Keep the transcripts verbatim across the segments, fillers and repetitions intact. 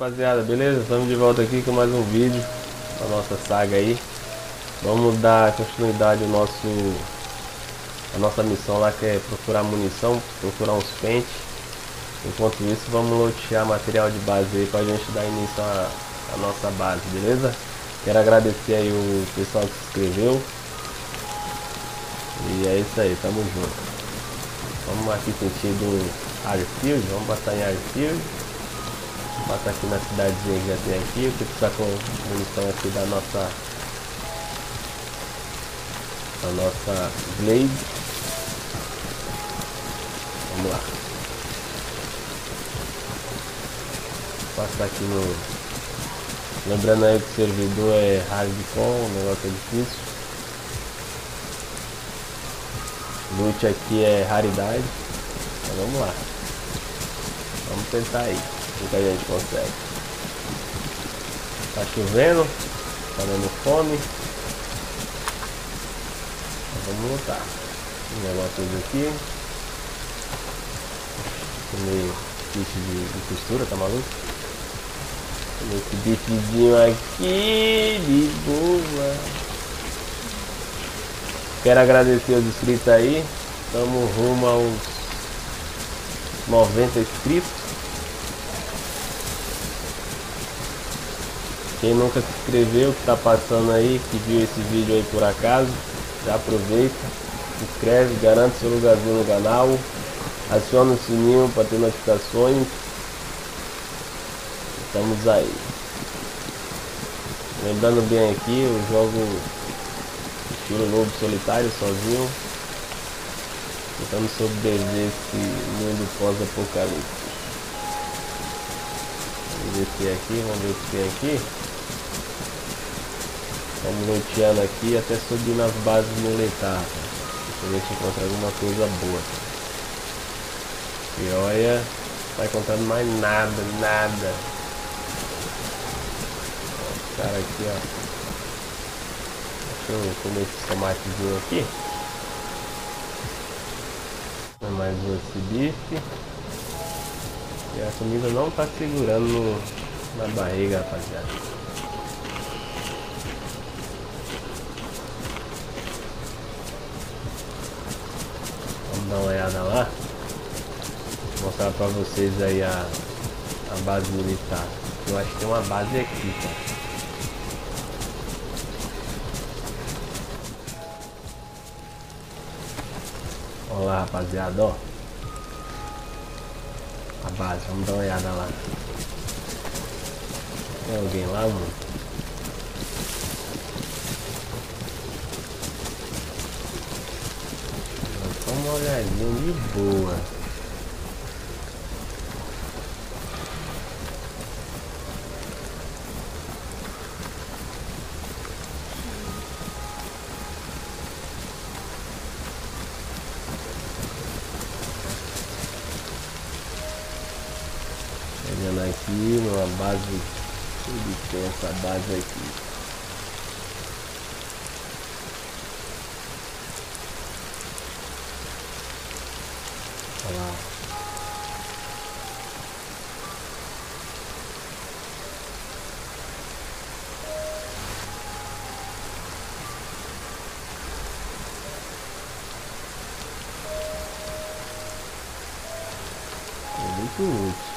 rapaziada, beleza? Estamos de volta aqui com mais um vídeo da nossa saga aí. Vamos dar continuidade ao nosso a nossa missão lá, que é procurar munição, procurar uns pentes. Enquanto isso, vamos lotear material de base aí pra gente dar início à, à nossa base, beleza? Quero agradecer aí o pessoal que se inscreveu. E é isso aí, tamo junto. Vamos aqui sentido Airfield, vamos passar em Airfield. Vou passar aqui na cidadezinha que já tem aqui. Eu preciso estar com munição aqui da nossa da nossa Blade. Vamos lá. Vou passar aqui no... Lembrando aí que o servidor é hardcore, o negócio é difícil. Loot aqui é raridade. Então vamos lá. Vamos tentar aí o que a gente consegue. Tá chovendo, tá dando fome. Então vamos lutar. Um negócio aqui. Meio kit de, de costura, tá maluco? Esse bifinho aqui de boa. Quero agradecer os inscritos aí. Estamos rumo aos noventa inscritos. Quem nunca se inscreveu, que tá passando aí, que viu esse vídeo aí por acaso, já aproveita, se inscreve, garante seu lugarzinho no canal, aciona o sininho para ter notificações. Estamos aí. Lembrando bem aqui, eu jogo estilo lobo solitário, sozinho, tentando sobreviver esse mundo pós-apocalipse. Vamos descer aqui, vamos ver o que tem aqui. Vamos loteando aqui até subir nas bases militares. Deixa eu ver se encontra alguma coisa boa. E olha, não tá encontrando mais nada, nada. Ó, cara aqui, ó. Deixa eu comer esse tomatezinho aqui. Mais esse bife. E a comida não tá segurando no, na barriga, rapaziada. Vamos dar uma olhada lá. Vou mostrar pra vocês aí a, a base militar. Eu acho que tem uma base aqui, cara. Olha lá, rapaziada, ó. A base, vamos dar uma olhada lá. Tem alguém lá, mano? Só uma olhadinha de boa. Chegando aqui numa base, tudo tem essa base aqui. Olha lá. É muito útil.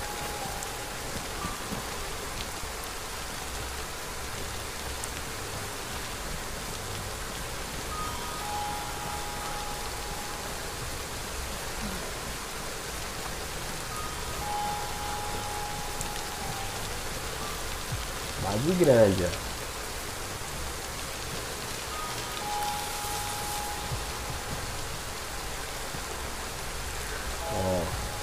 Base grande, ó. Ó.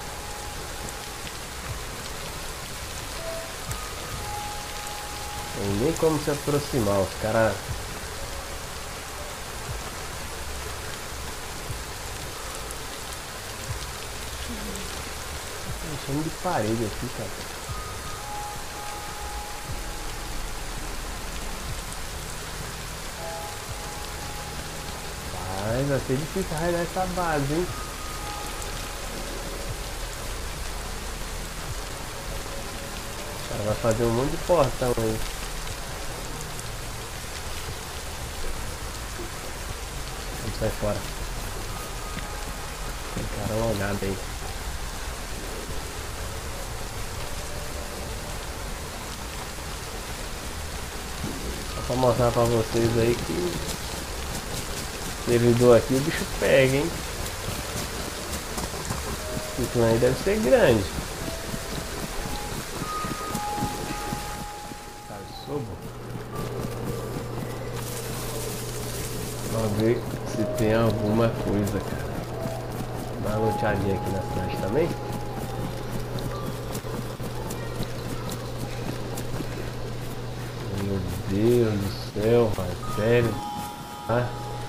Tem nem como se aproximar, os caras. Enchendo de parede aqui, cara. Mas vai ser difícil carregar essa base, hein? Ela vai fazer um monte de portão aí. Vamos sair fora. Tem cara logado aí. Só pra mostrar pra vocês aí que servidor aqui o bicho pega, hein? Isso aí deve ser grande. Cara, sobo. Vamos ver se tem alguma coisa, cara. Dá uma loteadinha aqui na cidade também. Meu Deus do céu, mano, sério. Ah.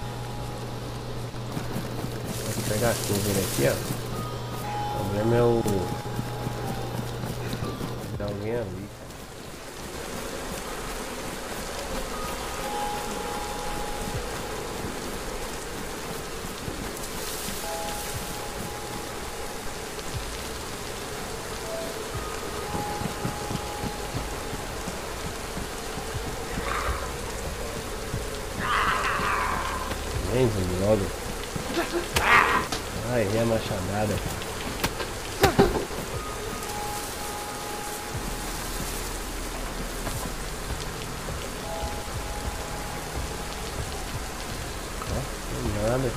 Vou pegar a curva aqui, ó. O problema é o... de alguém ali. Vem, vem logo. Ai, errei a machadada. Nada.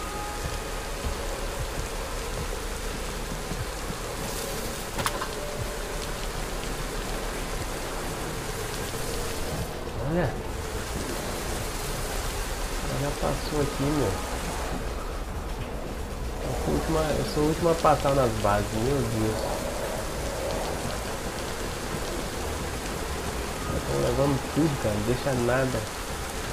Olha. Já passou aqui, meu. Eu sou, última, eu sou o último a passar nas bases, meu Deus. Estão levando tudo, cara, não deixa nada.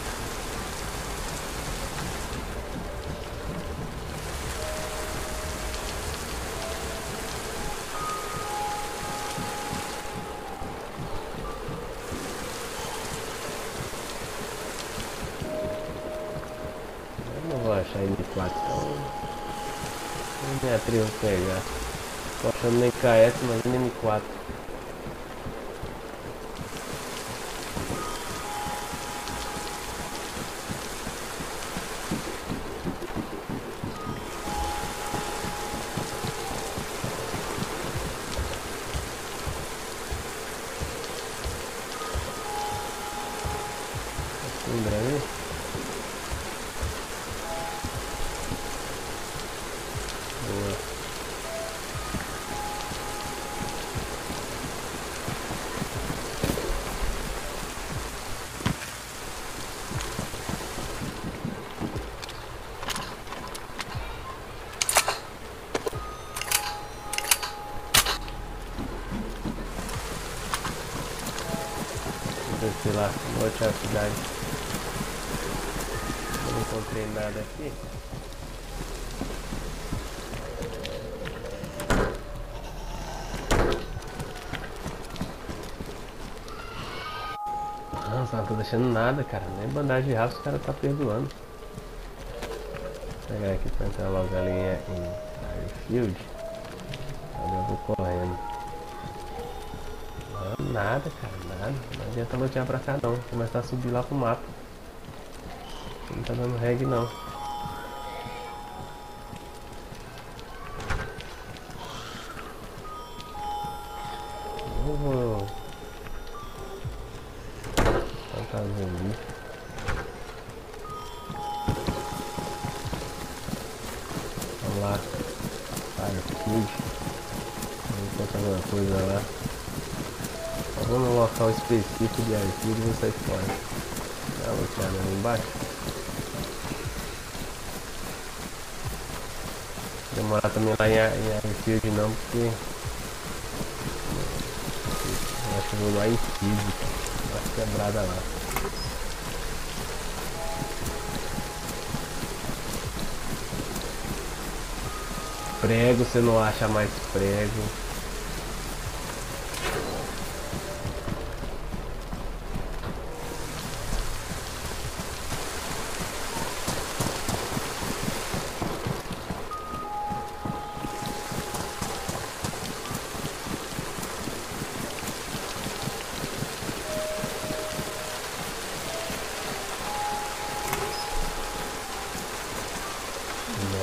Não vou achar M quatro, então não me atrevo a pegar. Tô achando nem K S, mas nem M quatro. Lembra aí? Boa. Descer lá, noite a cidade. Eu não encontrei nada aqui. Nossa, não tô deixando nada, cara. Nem bandagem de raça os caras tá perdoando. Vou pegar aqui pra entrar logo ali em Airfield. Aí eu vou correndo. Não, nada, cara, nada. Não adianta lotear pra cá não. Vou começar a subir lá pro mapa. Não tá dando reg não. Eu vou tentar zumbi. Vamos lá. Airfield. Vamos encontrar alguma coisa lá. Eu vou no local específico de Airfield e vou sair fora. Dá uma loteada ali embaixo. Demorar também lá em, em Airfield não, porque eu acho que eu vou lá em física, uma quebrada lá. Prego, você não acha mais prego.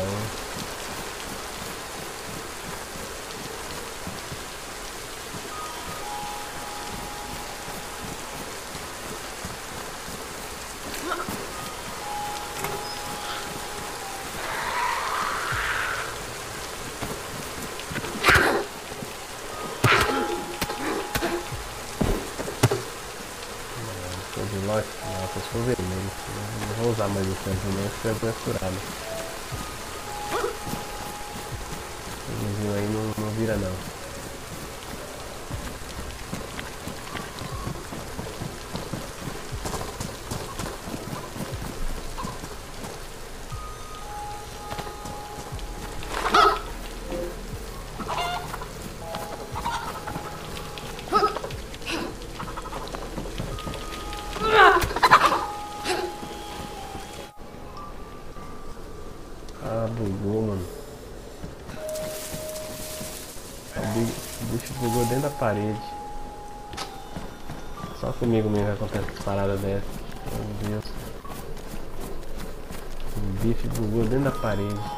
não. Nossa, se for vermelho, não vou usar mais o tempo nem se for furado. O vizinho aí não, não vira não. Ah, bugou, mano. O bicho bugou dentro da parede. Só comigo mesmo acontece essas paradas dessas. Meu Deus. O bicho bugou dentro da parede.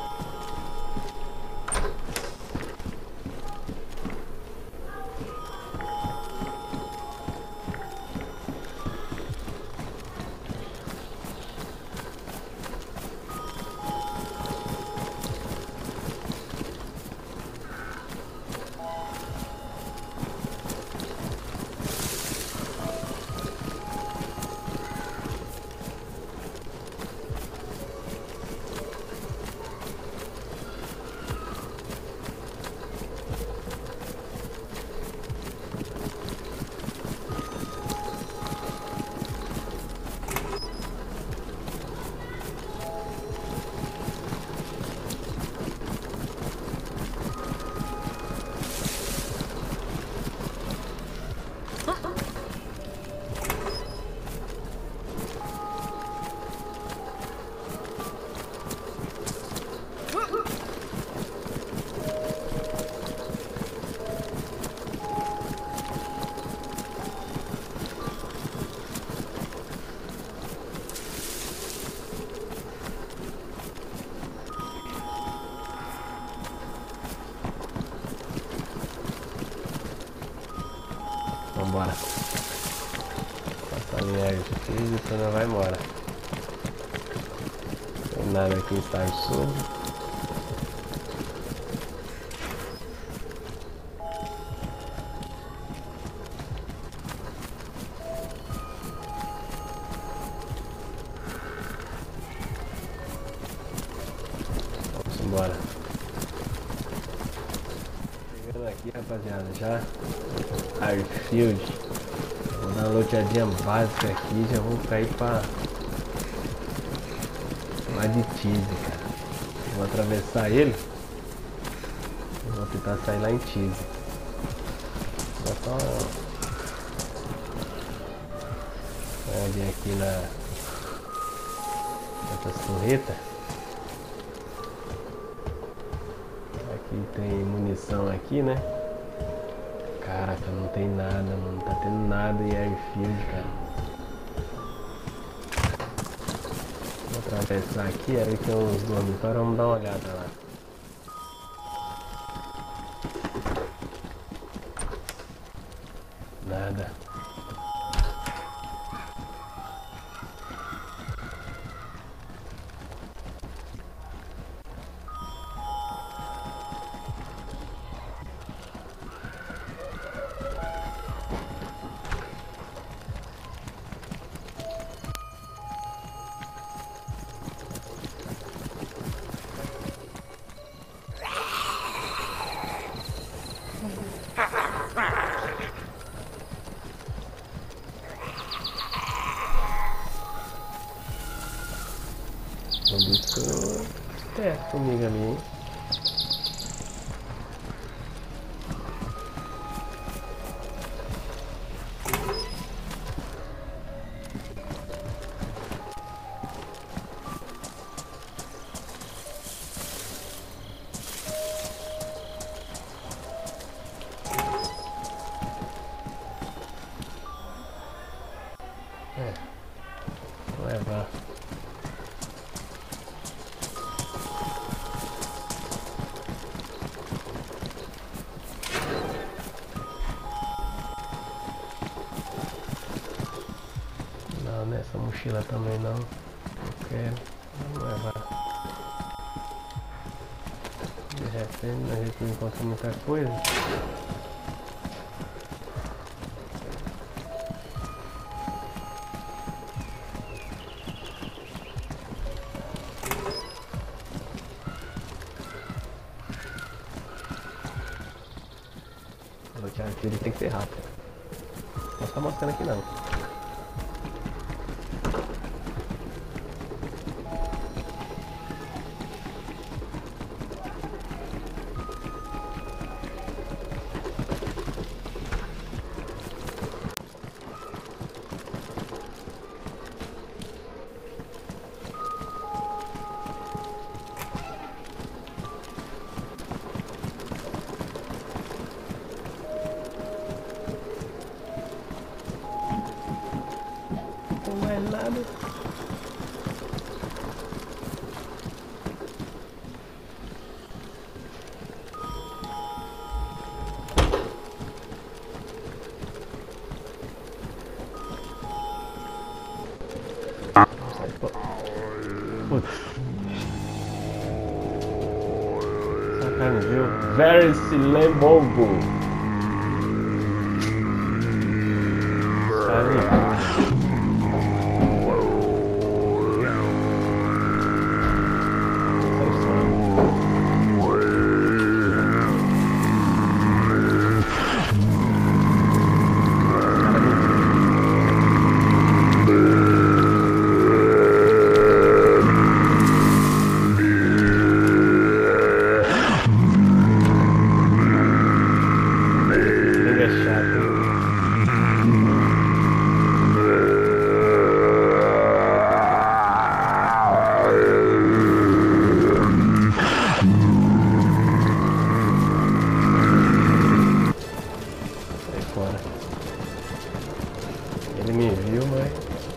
Vambora. Passa a linha aqui e depois nós vai embora. Tem nada aqui em estágio sobre. Vamos embora. Chegando aqui, rapaziada, já Airfield. Vou dar uma loteadinha básica aqui, já vou cair pra lá de Tease, cara. Vou atravessar ele. Vou tentar sair lá em Tease. Só só vamos vir aqui na nessas torretas. Aqui tem munição aqui, né? Caraca, não tem nada, mano. Não tá tendo nada em Airfield, cara. Vou atravessar aqui, aí tem uns dormitórios, vamos dar uma olhada lá. Nada. O bicho perto comigo ali, hein? É, vou levar. mochila também não. Eu quero. Vamos levar. De repente a gente não encontra muita coisa. O artilharia tem que ser rápido. Não está mostrando aqui não. Não é nada. Sai fora. Putz. Sacane, viu? Very Silemogo. Sai. Ele me viu, mas...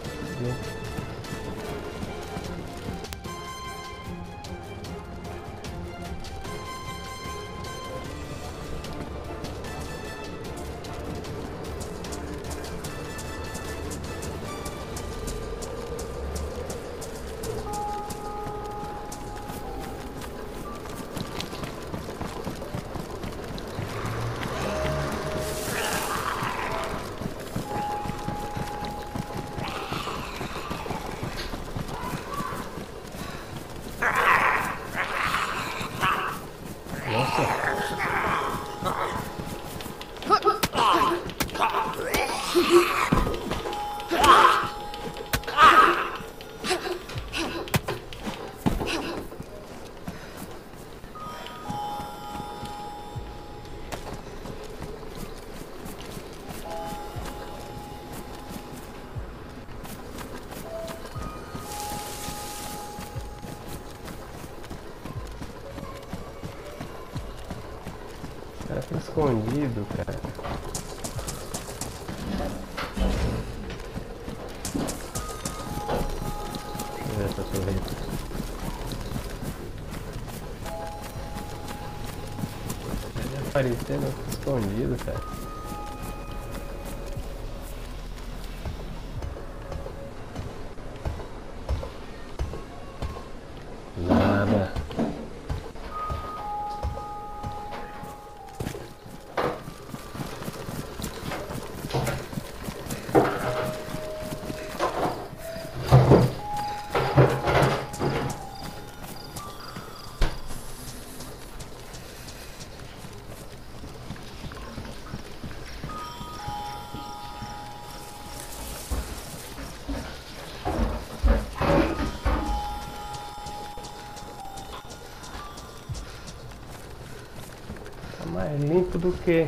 Cara, tá escondido, cara. Deixa eu ver essa torreta. Ele aparecendo escondido, cara. Nada. Mais limpo do que?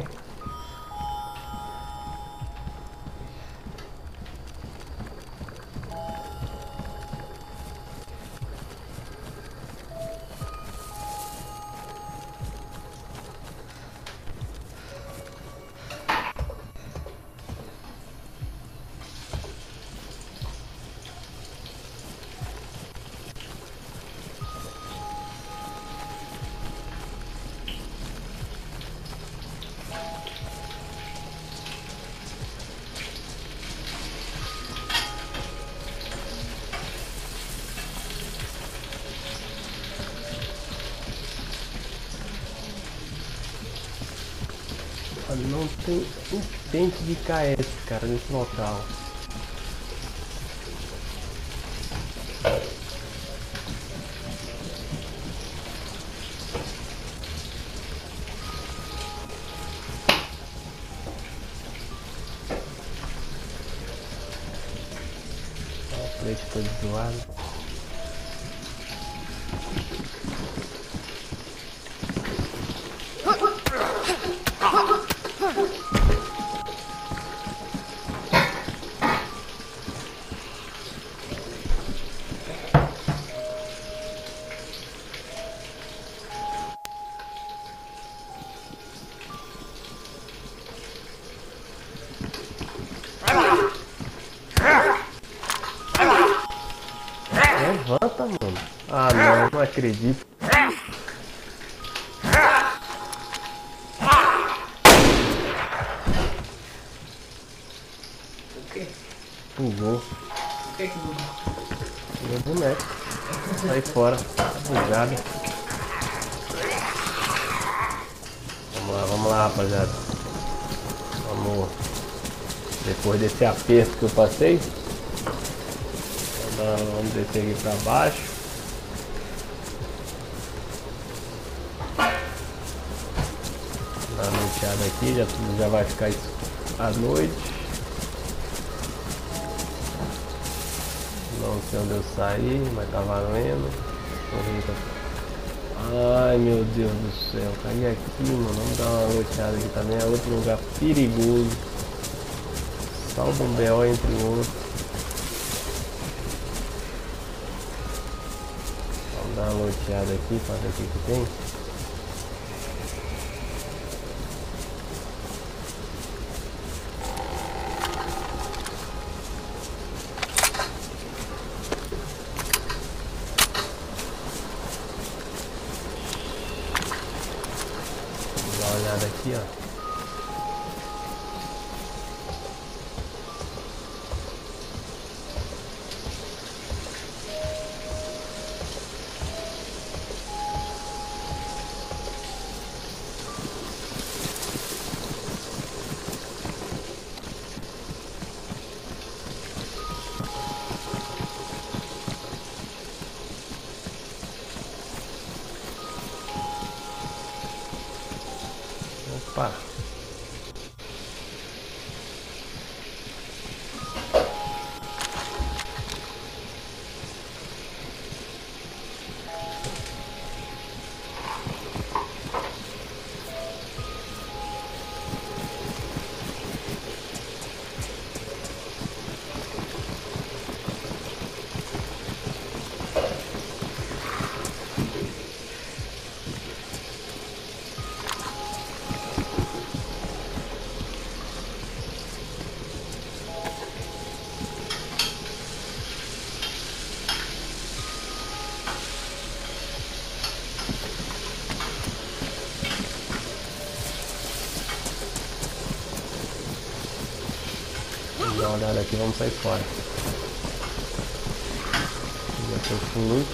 Não tem um pente de K S, cara, nesse local. O leite todo zoado. Levanta, mano. Ah, não, não acredito. O quê? Bugou. O que que bugou? Meu boneco. Sai fora. Tá bugado. Vamos lá, vamos lá, rapaziada. Vamos. Depois desse aperto que eu passei. Vamos descer aqui pra baixo. Dá uma noiteada aqui, já, já vai ficar isso à noite. Não sei onde eu saí, mas tá valendo. Ai meu Deus do céu, caí aqui, mano. Vamos dar uma noiteada aqui também. É outro lugar perigoso. Salva um B O entre outros. Dar uma loteada aqui para ver o que, que tem. Vou dar uma olhada aqui, ó. Opa! Vamos dar uma olhada aqui, vamos sair fora. Já tô com loot.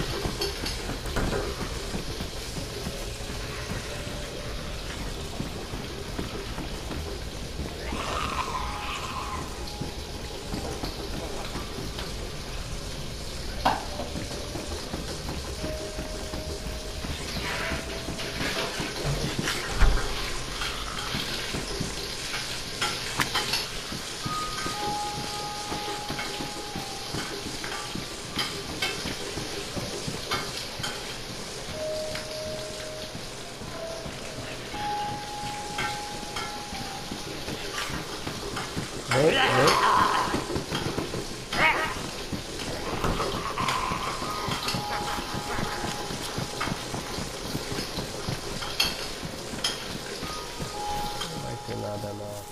Vem, vem. Não vai ter nada não.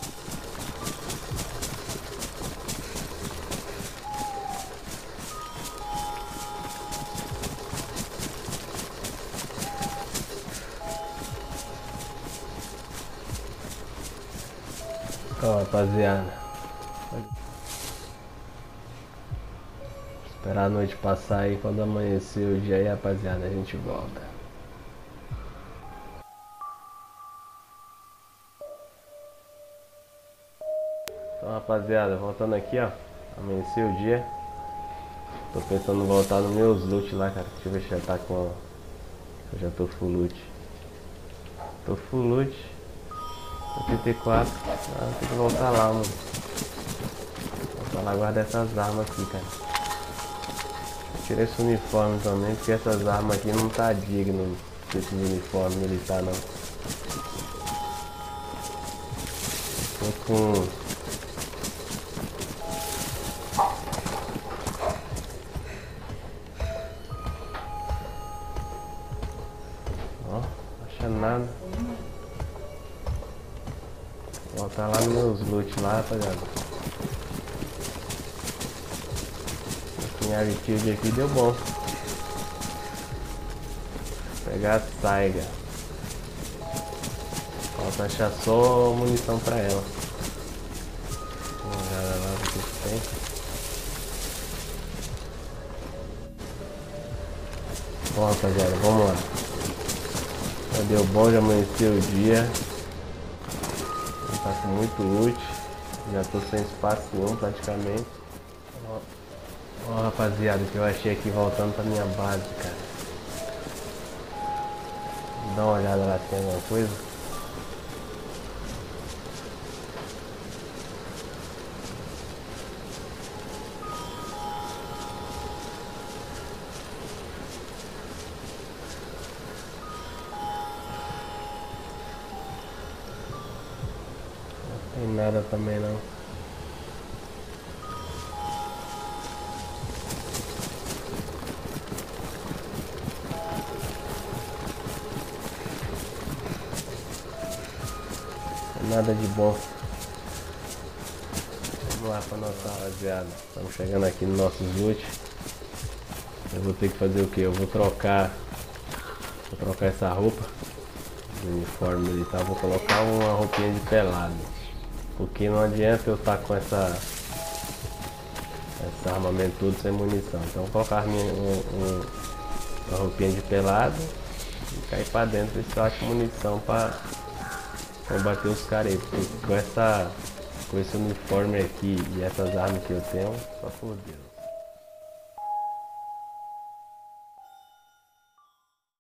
Ó, rapaziada, esperar a noite passar aí, quando amanhecer o dia aí, rapaziada, a gente volta. Então, rapaziada, voltando aqui, ó. Amanheceu o dia. Tô pensando em voltar nos meus loot lá, cara. Deixa eu ver se já tá com... Eu já tô full loot. Tô full loot. oitenta e quatro. Ah, tem que voltar lá, mano. Voltar lá guardar essas armas aqui, cara. Tirei esse uniforme também, porque essas armas aqui não tá digno desse uniforme militar, não. Tô com... Ó, não acha nada. Vou voltar lá nos meus loot lá, rapaziada. Minha attitude aqui deu bom. Vou pegar a Saiga. Falta achar só munição pra ela. Vamos olhar lá o que tem. Bom, rapaziada, vamos lá. Já deu bom, já amanheceu o dia. Tá com muito loot. Já tô sem espaço nenhum praticamente. Ó, ó, rapaziada, que eu achei aqui voltando pra minha base, cara. Dá uma olhada lá se tem alguma coisa. Não tem nada também não. Nada de bom. Vamos lá pra nossa rapaziada. Estamos chegando aqui no nosso loot. Eu vou ter que fazer o que? Eu vou trocar. Vou trocar essa roupa do uniforme militar. Vou colocar uma roupinha de pelado. Porque não adianta eu estar com essa esse armamento todo sem munição. Então vou colocar minha, um, um, uma roupinha de pelado e cair pra dentro, ver se eu acho munição pra combater os caras aí, porque com, essa, com esse uniforme aqui e essas armas que eu tenho, só fodeu.